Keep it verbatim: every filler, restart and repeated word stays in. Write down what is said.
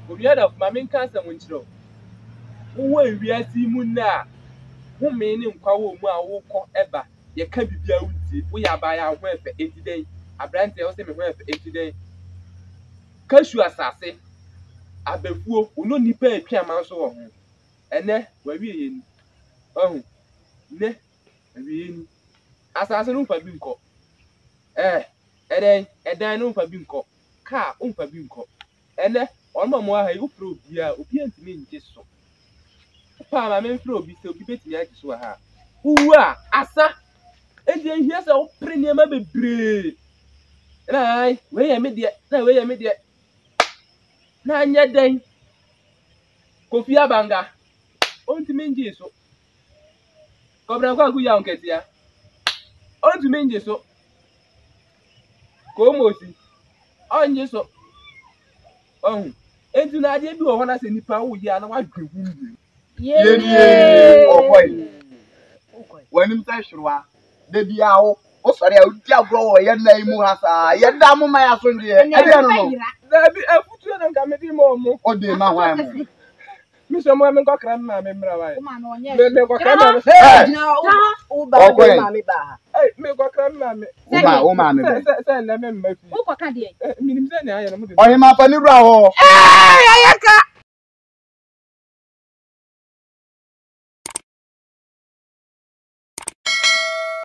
Obiara of Mammy Cancer Winchrow. Who will be a sea moon now? Who meaning Quawo Walk ever? You can't be out. We are by our way for eighty days. A brand tells him away for eighty days. Cause you assassin. I be fool who no need pay a piano so. And then where we in. Oh, ne, we in. Assassin for Binko. Eh, and then, and then, no for Binko. Car, um for Binko. And then, on my more, I will prove ya, opinion to me just so. Papa, my men flow be so be betting at her. Who are, Asa? And then here's a premium of a breed. And I, where I made yet, no way I made yet. Nine yet day. Kofi Abanga. On to me, Jesus. Cobra go young Ketia. On to me, Jesus. Como si. On Jesus. Oh, and do not do one as any power. Yeah, no, I do. Yeah, oh boy. When him say sure, the biao. Oh, sorry, I would go. Your name has a yet damn my husband. I don't know. There be a foot and come in more. Oh, dear, my wife. Mister Mamma got grandma, remember. Hey, me go grandma. Oh, mammy. Send them in my feet. who can do it? Meaning, I am. Oh, my funny brow. Hey, I